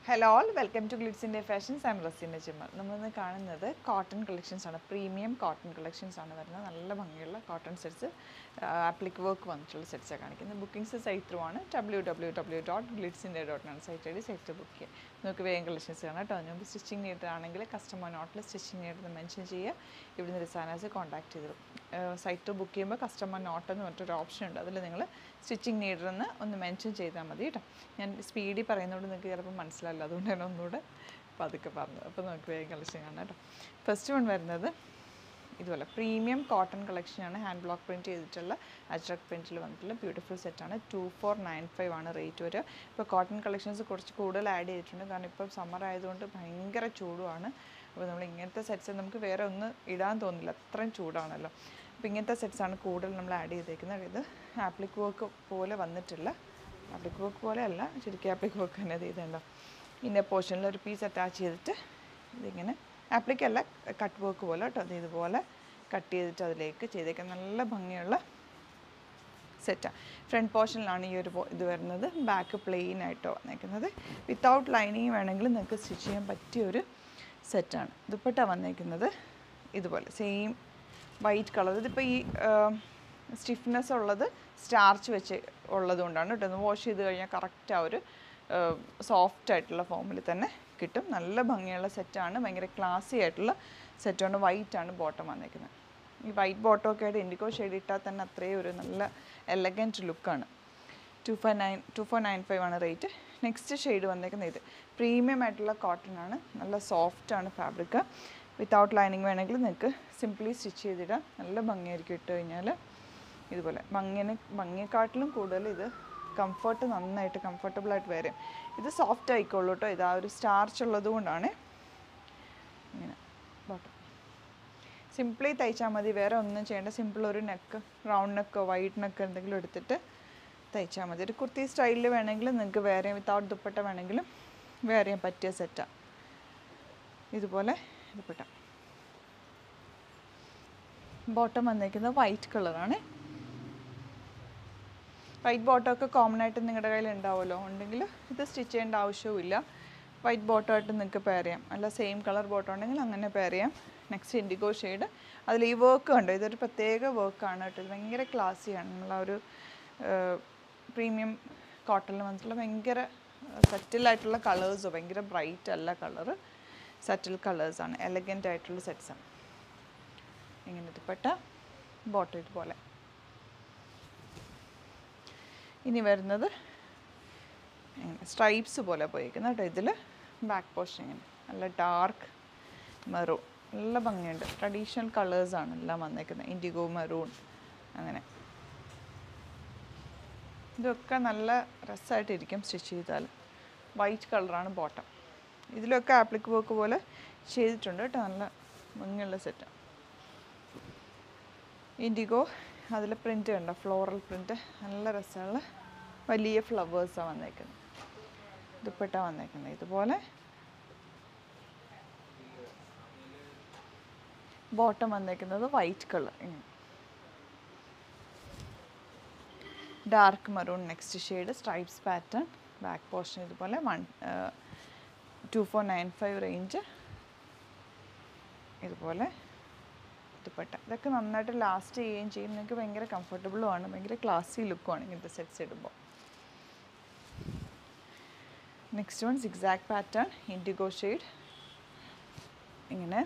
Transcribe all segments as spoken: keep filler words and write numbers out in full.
Hello all, welcome to GlitzIndia Fashions. I am GlitzIndia. We are seeing cotton collections, premium cotton collections. Cotton sets, applique work sets. The booking site through w w w dot glitzindia dot net site site to book. We have collections. Stitching need customer not stitching need mention here. If you have contact site to book customer not an option. Stitching need on the mention and speedy അതുകൊണ്ടാണ് ഒന്നുകൂടെ പതുക്കെ പറഞ്ഞത്. അപ്പോൾ നമുക്ക് വേഗം collection കാണാം കേട്ടോ. First one വരുന്നത് ഇതുപോലെ പ്രീമിയം കോട്ടൺ കളക്ഷനാണ്. ഹാൻഡ് ബ്ലോക്ക് പ്രിൻറ്റ് ചെയ്തിട്ടുള്ള അജ്രക് പ്രിൻറ്റിൽ വന്നിട്ടുള്ള ബ്യൂട്ടിഫുൾ സെറ്റാണ്. ടു ഫോർ നയൻ ഫൈവ് ആണ് റേറ്റ് വരിക. ഇപ്പോൾ കോട്ടൺ കളക്ഷൻസ് കുറച്ച് കൂടുതൽ ആഡ് ചെയ്തിട്ടുണ്ട്. കാരണം ഇപ്പം സമ്മർ ആയതുകൊണ്ട് ഭയങ്കര ചൂടുമാണ്. അപ്പോൾ നമ്മൾ ഇങ്ങനത്തെ സെറ്റ്സ് നമുക്ക് വേറെ ഒന്ന് ഇടാൻ തോന്നില്ല, അത്രയും ചൂടാണല്ലോ. അപ്പോൾ ഇങ്ങനത്തെ സെറ്റ്സാണ് കൂടുതൽ നമ്മൾ ആഡ് ചെയ്തേക്കുന്നത്. ഇത് ആപ്ലിക് വർക്ക് പോലെ വന്നിട്ടില്ല, ആപ്ലിക് വർക്ക് പോലെ അല്ല, ശരിക്കും ആപ്ലിക് വർക്ക് തന്നെ ചെയ്തല്ലോ. ഇന്ന പോർഷനിൽ ഒരു പീസ് അറ്റാച്ച് ചെയ്തിട്ട് ഇതിങ്ങനെ ആപ്ലിക് അല്ല, കട്ട് വർക്ക് പോലെ കേട്ടോ. അത് ഇതുപോലെ കട്ട് ചെയ്തിട്ട് അതിലേക്ക് ചെയ്തേക്കാൻ നല്ല ഭംഗിയുള്ള സെറ്റാണ്. ഫ്രണ്ട് പോർഷനിലാണ് ഈ ഒരു ഇത് വരുന്നത്. ബാക്ക് പ്ലെയിൻ ആയിട്ടോ വന്നേക്കുന്നത്. വിത്തൗട്ട് ലൈനിങ് വേണമെങ്കിൽ നിങ്ങൾക്ക് സ്റ്റിച്ച് ചെയ്യാൻ പറ്റിയൊരു സെറ്റാണ്. ദുപ്പട്ട വന്നേക്കുന്നത് ഇതുപോലെ സെയിം വൈറ്റ് കളർ. ഇതിപ്പോൾ ഈ സ്റ്റിഫ്നെസ് ഉള്ളത് സ്റ്റാർച്ച് വെച്ച് ഉള്ളത് കൊണ്ടാണ് കേട്ടോ. ഒന്ന് വാഷ് ചെയ്ത് കഴിഞ്ഞാൽ കറക്റ്റ് ആ ഒരു സോഫ്റ്റ് ആയിട്ടുള്ള ഫോമിൽ തന്നെ കിട്ടും. നല്ല ഭംഗിയുള്ള സെറ്റാണ്, ഭയങ്കര ക്ലാസി ആയിട്ടുള്ള സെറ്റാണ്. വൈറ്റാണ് ബോട്ടം വന്നേക്കുന്നത്. ഈ വൈറ്റ് ബോട്ടമൊക്കെ ആയിട്ട് ഇൻഡിഗോ ഷെയ്ഡ് ഇട്ടാൽ തന്നെ അത്രയും ഒരു നല്ല എലഗൻറ്റ് ലുക്കാണ്. Two five nine two four nine five ആണ് റേറ്റ്. നെക്സ്റ്റ് ഷെയ്ഡ് വന്നേക്കുന്നത് ഇത് പ്രീമിയം ആയിട്ടുള്ള കോട്ടൺ ആണ്. നല്ല സോഫ്റ്റ് ആണ് ഫാബ്രിക്. വിത്തൗട്ട് ലൈനിങ് വേണമെങ്കിൽ നിങ്ങൾക്ക് സിംപ്ലി സ്റ്റിച്ച് ചെയ്തിടാം. നല്ല ഭംഗിയായിരിക്കും ഇട്ട് കഴിഞ്ഞാൽ. ഇതുപോലെ ഭംഗിന് ഭംഗിയെക്കാട്ടിലും കൂടുതൽ ഇത് കംഫർട്ട് നന്നായിട്ട് കംഫർട്ടബിളായിട്ട് വരും. ഇത് സോഫ്റ്റ് ആയിക്കോളൂ കേട്ടോ. ഇത് ആ ഒരു സ്റ്റാർച്ച് ഉള്ളത് കൊണ്ടാണ് ഇങ്ങനെ ബോട്ടം. സിംപ്ലി തയ്ച്ചാൽ മതി, വേറെ ഒന്നും ചെയ്യേണ്ട. സിമ്പിൾ ഒരു നെക്ക്, റൗണ്ട് നെക്കോ വൈറ്റ് നെക്കോ എന്തെങ്കിലും എടുത്തിട്ട് തയ്ച്ചാൽ മതി. ഒരു കുർത്തി സ്റ്റൈലിൽ വേണമെങ്കിൽ നിങ്ങൾക്ക് വേറെ വിത്തൗട്ട് ദുപ്പട്ട വേണമെങ്കിലും വേറെ ചെയ്യാൻ പറ്റിയ സെറ്റാണ്. ഇതുപോലെ ദുപ്പട്ട. ബോട്ടം വന്നേക്കുന്നത് വൈറ്റ് കളറാണ്. വൈറ്റ് ബോട്ടമൊക്കെ കോമൺ ആയിട്ട് നിങ്ങളുടെ കയ്യിൽ ഉണ്ടാവുമല്ലോ, ഉണ്ടെങ്കിൽ ഇത് സ്റ്റിച്ച് ചെയ്യേണ്ട ആവശ്യവുമില്ല. വൈറ്റ് ബോട്ടമായിട്ട് നിങ്ങൾക്ക് പെയർ ചെയ്യാം. അല്ല സെയിം കളർ ബോട്ടം ഉണ്ടെങ്കിൽ അങ്ങനെ പെയർ ചെയ്യാം. Next indigo shade. അതിൽ ഈ വർക്ക് കണ്ടോ, ഇതൊരു പ്രത്യേക വർക്കാണ് കേട്ടോ. ഇത് ഭയങ്കര ക്ലാസ്സിയാണ്. നമ്മളാ ഒരു പ്രീമിയം കോട്ടണിൽ വന്നിട്ടുള്ള ഭയങ്കര സെറ്റിലായിട്ടുള്ള കളേഴ്സ്, ഭയങ്കര ബ്രൈറ്റ് അല്ല കളറ്, സെറ്റിൽ കളേഴ്സാണ്. എലഗൻ്റ് ആയിട്ടുള്ള സെറ്റ്സാണ്. ഇങ്ങനെ ഇതുപ്പെട്ട ബോട്ടം ഇതുപോലെ. ഇനി വരുന്നത് സ്ട്രൈപ്സ് പോലെ പോയിരിക്കുന്നത് കേട്ടോ. ഇതിൽ ബാക്ക് പോർഷൻ ഇങ്ങനെ നല്ല ഡാർക്ക് മെറൂൺ, നല്ല ഭംഗിയുണ്ട്. ട്രഡീഷണൽ കളേഴ്സാണ് എല്ലാം വന്നേക്കുന്നത്. ഇൻഡിഗോ, മെറൂൺ, അങ്ങനെ ഇതൊക്കെ നല്ല രസമായിട്ടിരിക്കും സ്റ്റിച്ച് ചെയ്താൽ. വൈറ്റ് കളറാണ് ബോട്ടം. ഇതിലൊക്കെ ആപ്ലിക് വർക്ക് പോലെ ചെയ്തിട്ടുണ്ട് കേട്ടോ. നല്ല ഭംഗിയുള്ള സെറ്റാണ്. ഇൻഡിഗോ അതിൽ പ്രിൻറ്റ് കണ്ടോ, ഫ്ലോറൽ പ്രിൻറ്റ്, നല്ല രസമുള്ള വലിയ ഫ്ലവേഴ്സാണ് വന്നേക്കുന്നത്. ദുപ്പട്ട വന്നേക്കുന്നത് ഇതുപോലെ. ബോട്ടം വന്നേക്കുന്നത് white colour, dark maroon next shade. Stripes pattern. Back portion ഇതുപോലെ. One two four nine five range. ഇതുപോലെ ദുപ്പട്ട. ഇതൊക്കെ നന്നായിട്ട് ലാസ്റ്റ് ചെയ്യുകയും ചെയ്യും. നിങ്ങൾക്ക് ഭയങ്കര കംഫർട്ടബിളുമാണ്, ഭയങ്കര ക്ലാസി ലുക്കുമാണ് ഇങ്ങനത്തെ സെറ്റ്സ് ഇടുമ്പോൾ. Next one zigzag pattern, indigo shade. ഇങ്ങനെ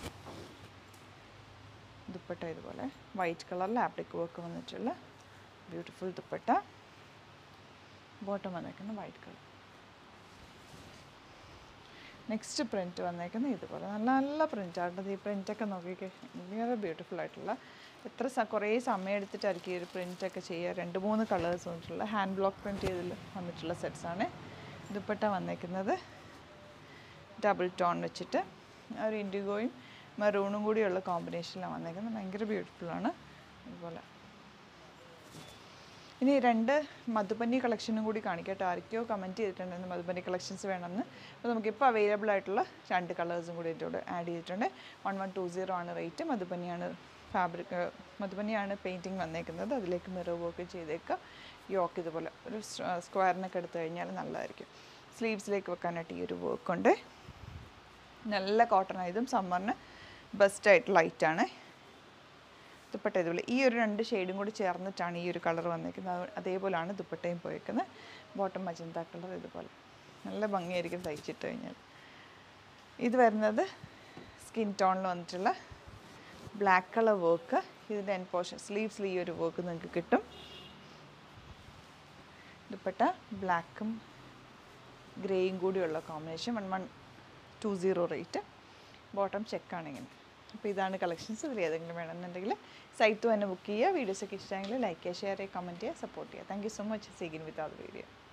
ദുപ്പട്ട ഇതുപോലെ വൈറ്റ് കളറിൽ ആപ്ലിക് വർക്ക് വന്നിട്ടുള്ള ബ്യൂട്ടിഫുൾ ദുപ്പട്ട. ബോട്ടം വന്നേക്കുന്നത് വൈറ്റ് കളർ. നെക്സ്റ്റ് പ്രിൻറ്റ് വന്നേക്കുന്നത് ഇതുപോലെ നല്ല നല്ല പ്രിൻറ്റാണ്. ഈ പ്രിൻറ്റൊക്കെ നോക്കിക്കേ, ഭയങ്കര ബ്യൂട്ടിഫുൾ ആയിട്ടുള്ള. എത്ര സ കുറേ സമയം എടുത്തിട്ടായിരിക്കും ഈ ഒരു പ്രിൻറ്റൊക്കെ ചെയ്യുക. രണ്ട് മൂന്ന് കളേഴ്സ് വന്നിട്ടുള്ള ഹാൻഡ് ബ്ലോക്ക് പ്രിൻറ്റ് ചെയ്തിൽ വന്നിട്ടുള്ള സെറ്റ്സാണ്. ദുപ്പട്ട വന്നേക്കുന്നത് ഡബിൾ ടോൺ വെച്ചിട്ട് ഒരു ഇൻഡിഗോയും മെറൂണും കൂടിയുള്ള കോമ്പിനേഷനിലാണ് വന്നേക്കുന്നത്. ഭയങ്കര ബ്യൂട്ടിഫുള്ളാണ്. ഇതുപോലെ ഇനി രണ്ട് മധുബനി കളക്ഷനും കൂടി കാണിക്കട്ടെ. ആർക്കോ കമൻറ്റ് ചെയ്തിട്ടുണ്ടായിരുന്നു മധുബനി കളക്ഷൻസ് വേണമെന്ന്. അപ്പോൾ നമുക്കിപ്പോൾ അവൈലബിൾ ആയിട്ടുള്ള രണ്ട് കളേഴ്സും കൂടി ഇതിലൂടെ ആഡ് ചെയ്തിട്ടുണ്ട്. വൺ വൺ ടു സീറോ ആണ് റേറ്റ്. മധുബനിയാണ് ഫാബ്രിക്, മധുബനിയാണ് പെയിൻറ്റിങ് വന്നേക്കുന്നത്. അതിലേക്ക് മിറർ വർക്ക് ചെയ്തേക്കുക. യോക്ക് ഇതുപോലെ ഒരു സ്ക്വയറിനൊക്കെ എടുത്തു കഴിഞ്ഞാൽ നല്ലതായിരിക്കും. സ്ലീവ്സിലേക്ക് വെക്കാനായിട്ട് ഈ ഒരു വർക്ക് ഉണ്ട്. നല്ല കോട്ടൺ ആയതും സമ്മറിന് ബെസ്റ്റ് ആയിട്ട് ലൈറ്റാണ്. ദുപ്പട്ട ഇതുപോലെ ഈ ഒരു രണ്ട് ഷെയ്ഡും കൂടി ചേർന്നിട്ടാണ് ഈ ഒരു കളർ വന്നിരിക്കുന്നത്. അതേപോലെയാണ് ദുപ്പട്ടയും പോയിരിക്കുന്നത്. ബോട്ടം മജന്ത കളർ ഇതുപോലെ നല്ല ഭംഗിയായിരിക്കും തയ്ച്ചിട്ട് കഴിഞ്ഞാൽ. ഇത് വരുന്നത് സ്കിൻ ടോണിൽ വന്നിട്ടുള്ള ബ്ലാക്ക് കളർ വർക്ക്. ഇതിൻ്റെ എൻ പോർഷൻ സ്ലീവ്സിൽ ഈ ഒരു വർക്ക് നിങ്ങൾക്ക് കിട്ടും. ദുപ്പട്ട ബ്ലാക്കും ഗ്രേയും കൂടിയുള്ള combination. One one two zero rate. Bottom ചെക്കാണ് ഇങ്ങനെ. അപ്പോൾ ഇതാണ് കളക്ഷൻസ്. ഇതിൽ ഏതെങ്കിലും വേണമെന്നുണ്ടെങ്കിൽ സൈറ്റ് തന്നെ ബുക്ക് ചെയ്യുക. വീഡിയോസൊക്കെ ഇഷ്ടമെങ്കിൽ ലൈക്ക് ചെയ്യുക, ഷെയർ ചെയ്യുക, കമൻറ്റ് ചെയ്യുക, സപ്പോർട്ട് ചെയ്യുക. Thank you so much. See again with a video.